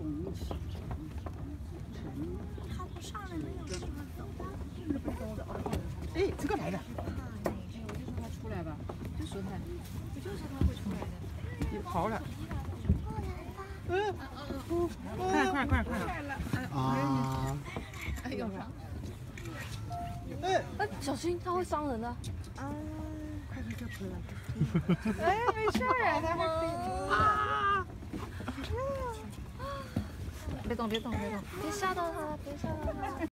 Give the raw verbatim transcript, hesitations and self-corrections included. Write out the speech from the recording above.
他不上来没有地方走。 哎，这个来的。 我就说他出来吧，就说他，我就说他会出来的。 跑了。嗯，快快快快！啊！ 哎呦！ 哎， 哎，小心，它会伤人的。 啊！快快快出来！哎，没事儿，他还可以。啊！ 别动，别动，别动，别吓到它，别吓到它。